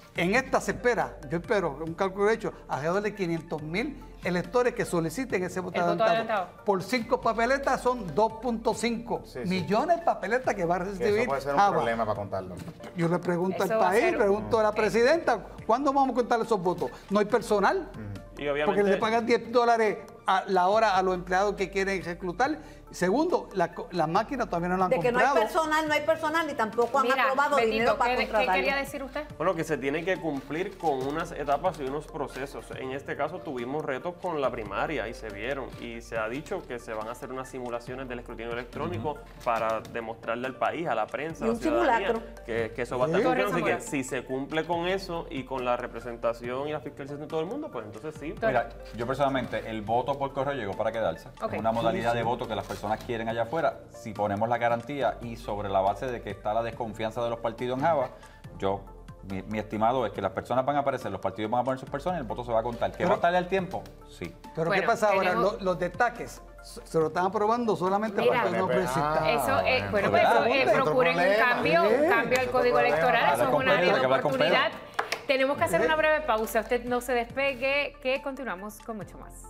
En esta se espera, yo espero, un cálculo hecho, alrededor de 500,000 electores que soliciten ese voto adelantado. Por 5 papeletas son 2.5 millones de papeletas que va a recibir. Eso puede ser un problema para contarlo. Yo le pregunto al país, pregunto a la presidenta, ¿cuándo vamos a contar esos votos? ¿No hay personal? Y obviamente, porque le pagan $10 a la hora a los empleados que quieren reclutar. Segundo, las máquinas todavía no la han comprado. De que no hay personal y tampoco han aprobado dinero para contratar. ¿Qué quería decir usted? bueno, que se tiene que cumplir con unas etapas y unos procesos. En este caso tuvimos retos con la primaria y se vieron. Y se ha dicho que se van a hacer unas simulaciones del escrutinio electrónico para demostrarle al país, a la prensa, a la ciudadanía, que eso va a estar funcionando. Así que si se cumple con eso y con la representación y la fiscalización de todo el mundo, pues entonces sí. Mira, yo personalmente, el voto por correo llegó para quedarse. Es una modalidad de voto que las personas quieren allá afuera. Si ponemos la garantía y sobre la base de que está la desconfianza de los partidos en Java, mi estimado es que las personas van a aparecer, los partidos van a poner sus personas y el voto se va a contar. ¿Que va a estarle al tiempo? Sí. Pero ¿qué pasa ahora? Los destaques se lo están aprobando solamente para que no exista. Eso, procuren un cambio al código electoral. Eso es una área de oportunidad. Tenemos que hacer una breve pausa. Usted no se despegue, que continuamos con mucho más.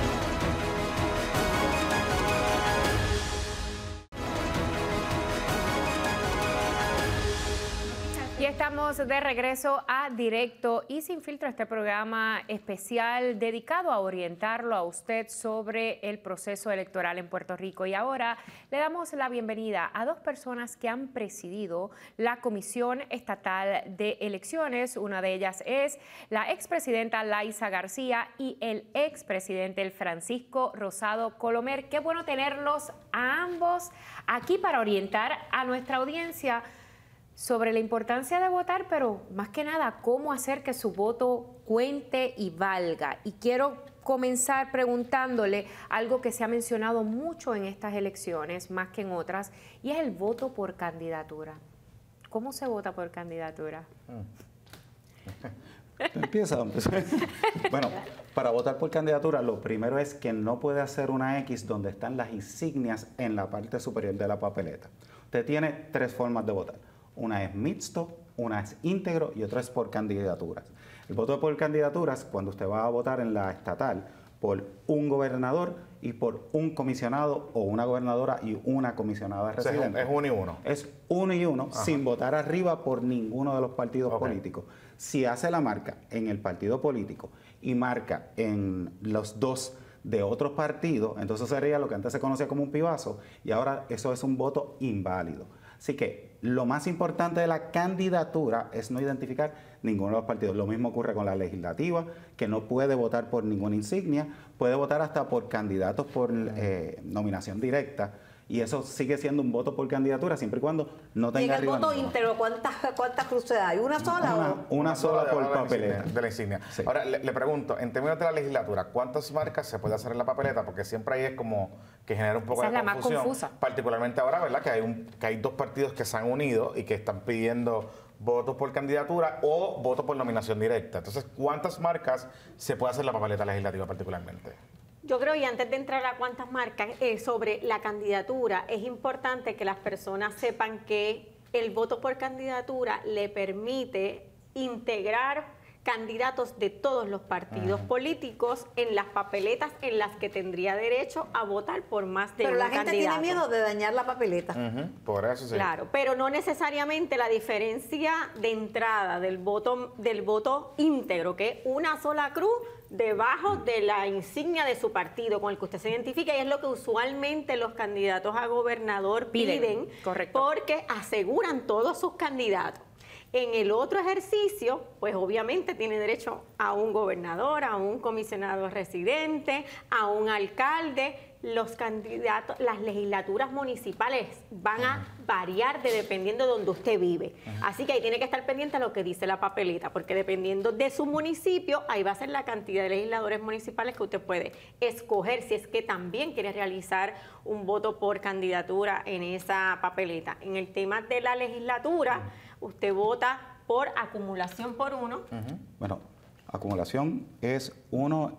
Y estamos de regreso a Directo y Sin Filtro, este programa especial dedicado a orientarlo a usted sobre el proceso electoral en Puerto Rico. Y ahora le damos la bienvenida a dos personas que han presidido la Comisión Estatal de Elecciones. Una de ellas es la expresidenta Laisa García y el expresidente Francisco Rosado Colomer. Qué bueno tenerlos a ambos aquí para orientar a nuestra audiencia sobre la importancia de votar, pero más que nada, cómo hacer que su voto cuente y valga. Y quiero comenzar preguntándole algo que se ha mencionado mucho en estas elecciones, más que en otras, y es el voto por candidatura. ¿Cómo se vota por candidatura? Empieza. Bueno, para votar por candidatura, lo primero es que no puede hacer una X donde están las insignias en la parte superior de la papeleta. Usted tiene 3 formas de votar. Una es mixto, una es íntegro y otra es por candidaturas. El voto por candidaturas, cuando usted va a votar en la estatal por un gobernador y por un comisionado o una gobernadora y una comisionada residente. Es 1 y 1. Es 1 y 1, sin votar arriba por ninguno de los partidos políticos. Si hace la marca en el partido político y marca en los 2 de otros partidos, entonces sería lo que antes se conocía como un pibazo y ahora eso es un voto inválido. Así que lo más importante de la candidatura es no identificar ninguno de los partidos. Lo mismo ocurre con la legislativa, que no puede votar por ninguna insignia, puede votar hasta por candidatos por nominación directa. Y eso sigue siendo un voto por candidatura siempre y cuando no tenga arriba. ¿Y en el voto íntegro cuántas cruces hay? ¿Una sola una sola por papeleta. De la insignia. Sí. Ahora, le pregunto, en términos de la legislatura, ¿cuántas marcas se puede hacer en la papeleta? Porque siempre ahí es como que genera un poco de confusión. Esa es la más confusa. Particularmente ahora, ¿verdad? Que hay 2 partidos que se han unido y que están pidiendo votos por candidatura o votos por nominación directa. Entonces, ¿cuántas marcas se puede hacer en la papeleta legislativa particularmente? Yo creo, y antes de entrar a cuántas marcas, sobre la candidatura, es importante que las personas sepan que el voto por candidatura le permite integrar candidatos de todos los partidos políticos en las papeletas en las que tendría derecho a votar por más de un candidato. Pero la gente tiene miedo de dañar la papeleta. Por eso sí. Claro, pero no necesariamente la diferencia de entrada del voto íntegro, que es una sola cruz debajo de la insignia de su partido con el que usted se identifica, y es lo que usualmente los candidatos a gobernador piden. Correcto. Porque aseguran todos sus candidatos. En el otro ejercicio, pues obviamente tiene derecho a un gobernador, a un comisionado residente, a un alcalde. Los candidatos, las legislaturas municipales van a variar dependiendo de donde usted vive. Así que ahí tiene que estar pendiente a lo que dice la papeleta, porque dependiendo de su municipio, ahí va a ser la cantidad de legisladores municipales que usted puede escoger si es que también quiere realizar un voto por candidatura en esa papeleta. En el tema de la legislatura, usted vota por acumulación por 1. Bueno, acumulación es 1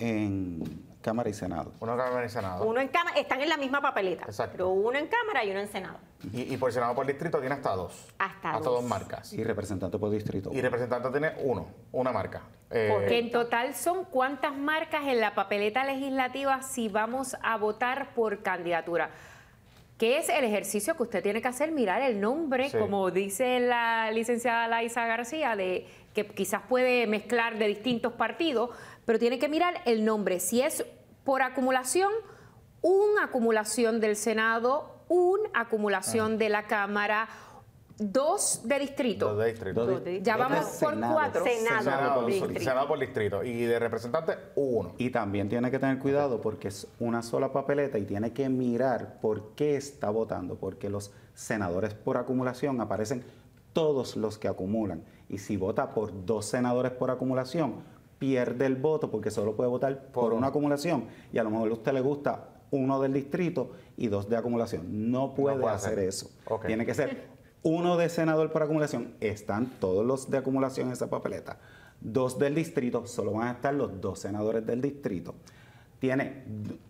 en Cámara y Senado. 1 en Cámara y Senado. 1 en Cámara, están en la misma papeleta. Exacto. Pero 1 en Cámara y 1 en Senado. Y por Senado por distrito tiene hasta 2. Hasta dos 2 marcas. Y representante por distrito. Y representante tiene una marca. Que en total son cuántas marcas en la papeleta legislativa si vamos a votar por candidatura. ¿Qué es el ejercicio que usted tiene que hacer? Mirar el nombre, Sí. como dice la licenciada Laisa García, de que quizás puede mezclar de distintos partidos, pero tiene que mirar el nombre. Si es por acumulación, una acumulación del Senado, una acumulación de la Cámara, 2 de distrito. 2 de distrito. Ya vamos por 4. Senado por distrito. Y de representante, 1. Y también tiene que tener cuidado porque es una sola papeleta y tiene que mirar por qué está votando, porque los senadores por acumulación aparecen todos los que acumulan. Y si vota por 2 senadores por acumulación, pierde el voto porque solo puede votar por una acumulación. Y a lo mejor a usted le gusta 1 del distrito y 2 de acumulación. No puede hacer eso. Okay. Tiene que ser 1 de senador por acumulación, están todos los de acumulación en esa papeleta. 2 del distrito, solo van a estar los 2 senadores del distrito. Tiene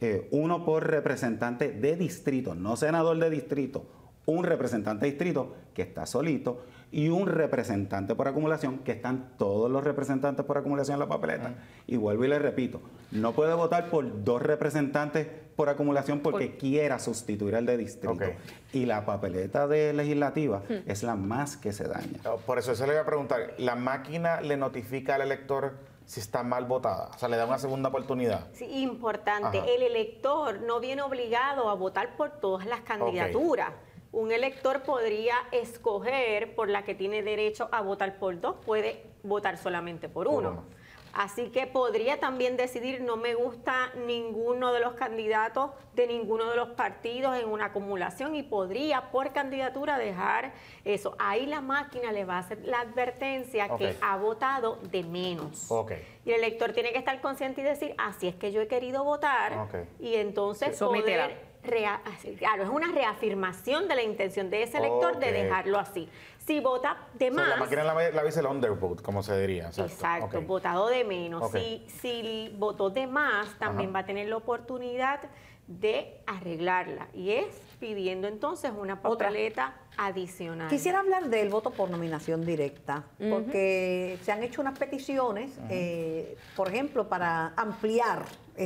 1 por representante de distrito, no senador de distrito, un representante de distrito que está solito y un representante por acumulación, que están todos los representantes por acumulación en la papeleta. Y vuelvo y le repito, no puede votar por 2 representantes por acumulación porque quiera sustituir al de distrito. Okay. Y la papeleta de legislativa es la más que se daña. Por eso le voy a preguntar, ¿la máquina le notifica al elector si está mal votada? O sea, le da una segunda oportunidad. Sí, importante. Ajá. El elector no viene obligado a votar por todas las candidaturas. Un elector podría escoger por la que tiene derecho a votar por 2, puede votar solamente por 1. Así que podría también decidir, no me gusta ninguno de los candidatos de ninguno de los partidos en una acumulación, y podría por candidatura dejar eso. Ahí la máquina le va a hacer la advertencia que ha votado de menos. Y el elector tiene que estar consciente y decir, así es que yo he querido votar, y entonces poder... Claro, es una reafirmación de la intención de ese elector de dejarlo así. Si vota de más... la máquina la dice el undervote, como se diría. Exacto, votado de menos. Si votó de más, también va a tener la oportunidad de arreglarla. Y es pidiendo entonces una papeleta adicional. Quisiera hablar del voto por nominación directa, porque se han hecho unas peticiones, por ejemplo, para ampliar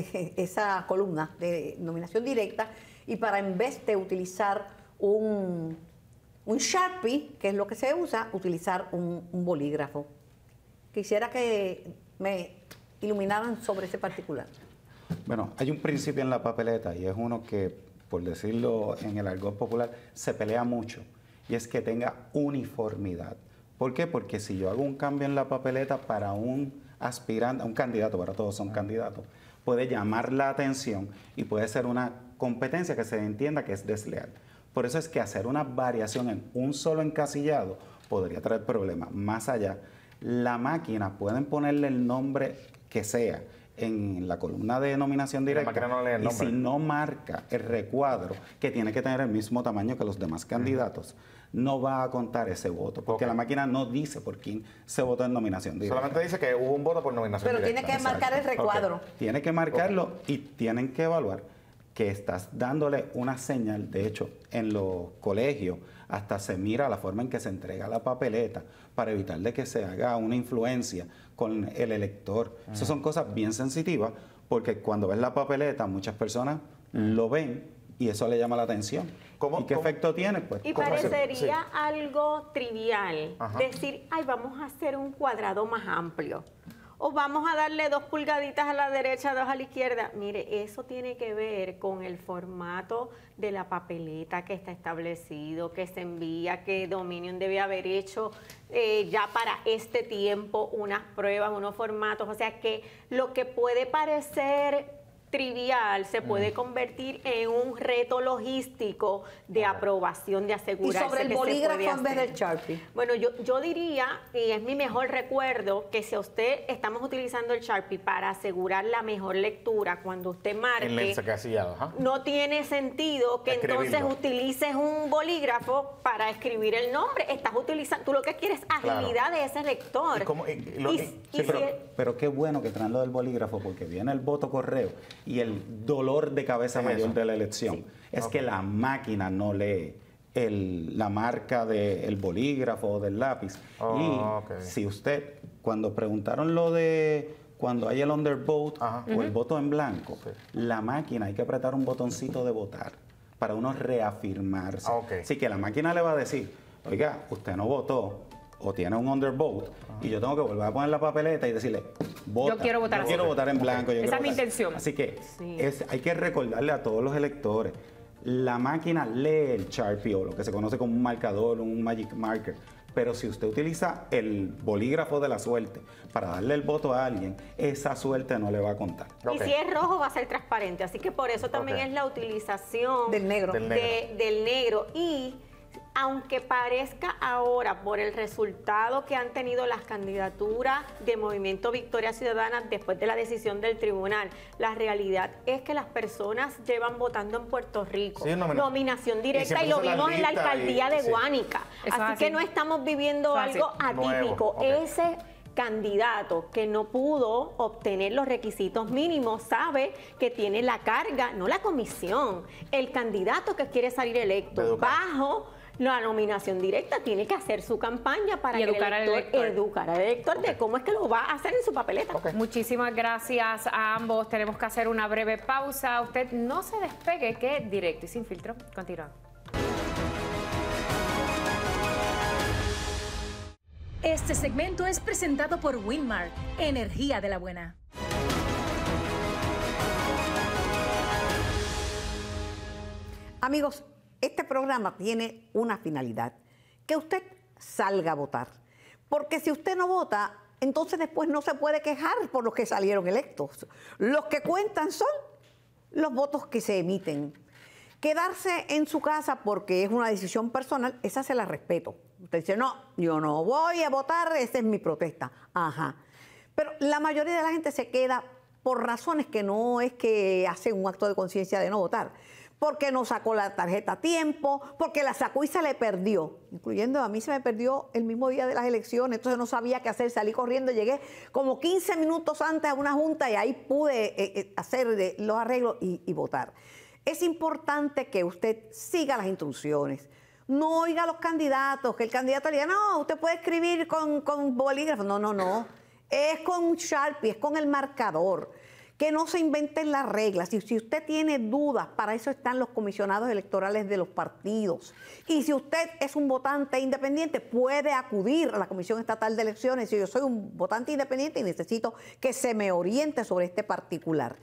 esa columna de nominación directa y para, en vez de utilizar un Sharpie, que es lo que se usa, utilizar un bolígrafo. Quisiera que me iluminaran sobre ese particular. Bueno, hay un principio en la papeleta y es uno que, por decirlo en el argot popular, se pelea mucho, y es que tenga uniformidad. ¿Por qué? Porque si yo hago un cambio en la papeleta para un aspirante, un candidato, para todos son candidatos, puede llamar la atención y puede ser una competencia que se entienda que es desleal. Por eso es que hacer una variación en un solo encasillado podría traer problemas. Más allá, la máquina pueden ponerle el nombre que sea en la columna de nominación directa, y si no marca el recuadro, que tiene que tener el mismo tamaño que los demás candidatos, no va a contar ese voto, porque la máquina no dice por quién se votó en nominación directa. Solamente dice que hubo un voto por nominación directa. Pero tiene que marcar el recuadro. Tiene que marcarlo y tienen que evaluar que estás dándole una señal. De hecho, en los colegios hasta se mira la forma en que se entrega la papeleta para evitar de que se haga una influencia con el elector. Esas son cosas bien sensitivas, porque cuando ves la papeleta muchas personas lo ven y eso le llama la atención. ¿Y qué efecto tiene? Pues, y parecería algo trivial decir, ay, vamos a hacer un cuadrado más amplio, o vamos a darle 2 pulgaditas a la derecha, 2 a la izquierda. Mire, eso tiene que ver con el formato de la papeleta que está establecido, que se envía, que Dominion debe haber hecho ya para este tiempo unas pruebas, unos formatos. O sea que lo que puede parecer trivial se puede convertir en un reto logístico de aprobación, de asegurarse. ¿Y sobre el bolígrafo en vez del Sharpie? Bueno, yo diría, y es mi mejor recuerdo, que si a usted estamos utilizando el Sharpie para asegurar la mejor lectura, cuando usted marque, no tiene sentido que entonces utilices un bolígrafo para escribir el nombre. Estás utilizando, tú lo que quieres es agilidad de ese lector. Pero qué bueno que traen lo del bolígrafo, porque viene el voto correo y el dolor de cabeza mayor de la elección es que la máquina no lee la marca del bolígrafo o del lápiz. Si usted, cuando preguntaron lo de cuando hay el undervote o el voto en blanco, la máquina hay que apretar un botoncito de votar para uno reafirmarse. Así que la máquina le va a decir, oiga, usted no votó o tiene un undervote y yo tengo que volver a poner la papeleta y decirle, vota. Yo quiero votar, quiero votar en blanco. Esa es mi intención. Así que hay que recordarle a todos los electores, la máquina lee el Sharpie o lo que se conoce como un marcador, un magic marker. Pero si usted utiliza el bolígrafo de la suerte para darle el voto a alguien, esa suerte no le va a contar. Y si es rojo va a ser transparente, así que por eso también es la utilización del negro. Del negro. Y aunque parezca ahora por el resultado que han tenido las candidaturas de Movimiento Victoria Ciudadana después de la decisión del tribunal, la realidad es que las personas llevan votando en Puerto Rico nominación directa y lo vimos en la alcaldía de Guánica. Así que no estamos viviendo algo atípico. Ese candidato que no pudo obtener los requisitos mínimos sabe que tiene la carga, no la comisión, el candidato que quiere salir electo bajo la nominación directa tiene que hacer su campaña para educar al elector de cómo es que lo va a hacer en su papeleta. Muchísimas gracias a ambos. Tenemos que hacer una breve pausa. Usted no se despegue, que Directo y Sin Filtro continúa. Este segmento es presentado por Winmar, energía de la buena. Amigos, este programa tiene una finalidad, que usted salga a votar. Porque si usted no vota, entonces después no se puede quejar por los que salieron electos. Los que cuentan son los votos que se emiten. Quedarse en su casa porque es una decisión personal, esa se la respeto. Usted dice, no, yo no voy a votar, esa es mi protesta. Ajá. Pero la mayoría de la gente se queda por razones que no es que hace un acto de conciencia de no votar. Porque no sacó la tarjeta a tiempo, porque la sacó y se le perdió. Incluyendo a mí se me perdió el mismo día de las elecciones, entonces no sabía qué hacer, salí corriendo, llegué como 15 minutos antes a una junta y ahí pude hacer los arreglos y votar. Es importante que usted siga las instrucciones. No oiga a los candidatos, que el candidato le diga, no, usted puede escribir con bolígrafo. No. Es con Sharpie, es con el marcador. Que no se inventen las reglas. Y si usted tiene dudas, para eso están los comisionados electorales de los partidos. Y si usted es un votante independiente, puede acudir a la Comisión Estatal de Elecciones. Si yo soy un votante independiente y necesito que se me oriente sobre este particular.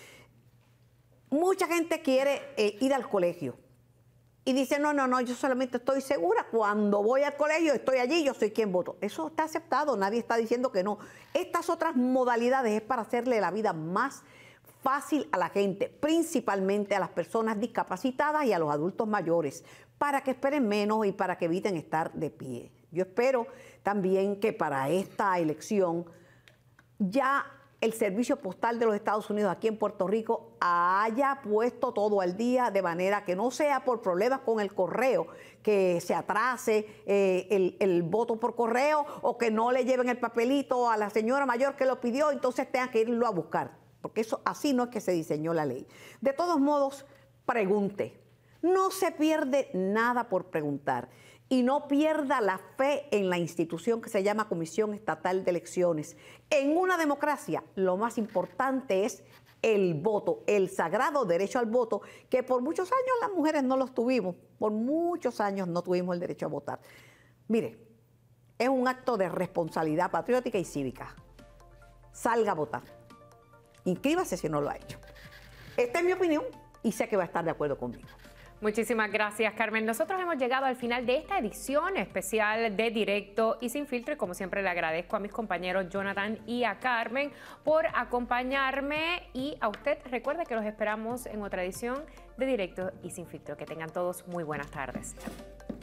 Mucha gente quiere ir al colegio y dice, no, yo solamente estoy segura, cuando voy al colegio estoy allí, yo soy quien voto. Eso está aceptado, nadie está diciendo que no. Estas otras modalidades es para hacerle la vida más fácil a la gente, principalmente a las personas discapacitadas y a los adultos mayores, para que esperen menos y para que eviten estar de pie. Yo espero también que para esta elección ya el Servicio Postal de los Estados Unidos aquí en Puerto Rico haya puesto todo al día, de manera que no sea por problemas con el correo, que se atrase el voto por correo o que no le lleven el papelito a la señora mayor que lo pidió, entonces tenga que irlo a buscar, porque eso así no es que se diseñó la ley. De todos modos, pregunte. No se pierde nada por preguntar. Y no pierda la fe en la institución que se llama Comisión Estatal de Elecciones. En una democracia, lo más importante es el voto, el sagrado derecho al voto, que por muchos años las mujeres no los tuvimos, por muchos años no tuvimos el derecho a votar. Mire, es un acto de responsabilidad patriótica y cívica. Salga a votar. Inscríbase si no lo ha hecho. Esta es mi opinión y sé que va a estar de acuerdo conmigo. Muchísimas gracias, Carmen. Nosotros hemos llegado al final de esta edición especial de Directo y Sin Filtro y como siempre le agradezco a mis compañeros Jonathan y a Carmen por acompañarme y a usted recuerde que los esperamos en otra edición de Directo y Sin Filtro. Que tengan todos muy buenas tardes.